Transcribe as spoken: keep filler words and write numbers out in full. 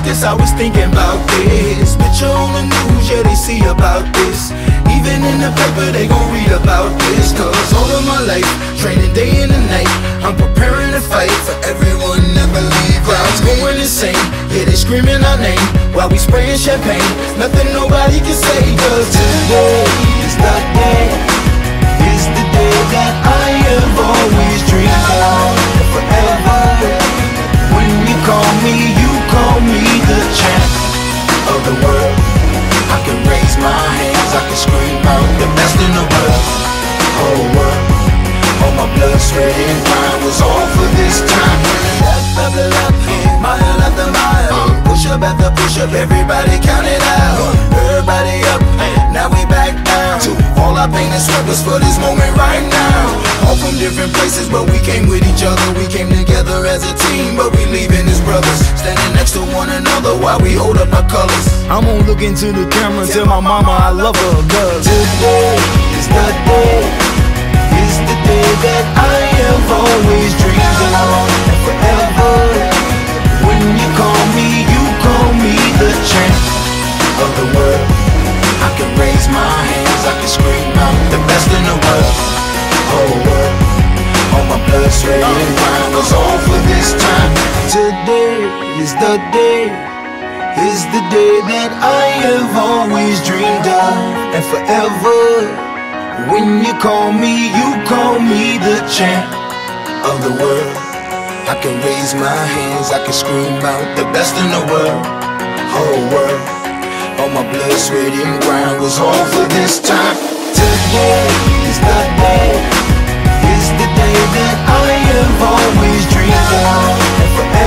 this, I was thinking about this. Picture on the news, yeah, they see about this. Even in the paper, they gon' read about this. Cause all of my life, training day and the night, I'm preparing to fight for everyone that believe. Crowds going insane, yeah, they screaming our name while we spraying champagne. Nothing nobody can say. Cause today is the day, is the day that I have always dreamed of. Forever, when you call me, you call me the champ of the world. I can raise my hands, I can scream out the best in the world. Whole world, all my blood, sweat and grind was all for this time. Left after left, mile after mile, push up after push up, everybody count it out. Everybody up, now we back down. All our pain and sweat was for this moment right now. All from different places, but we came with each other. We came together as a team, but we leaving as brothers. Standing next to one another while we hold up our colors. I'm gonna look into the camera and tell my mama I love her. Cause today is the day, is the day that I have always dreamed of. And forever, when you call me, you call me the champ of the world. I can raise my hands, I can scream out the best in the world. Whole world, all my blood, sweat and grind was all for this time. Today is the day, is the day that I have always dreamed of. And forever, when you call me, you call me the champ of the world. I can raise my hands, I can scream out the best in the world. Whole world, all my blood, sweat and grind was all for this time. Today is the day, is the day that I have always dreamed of. And forever,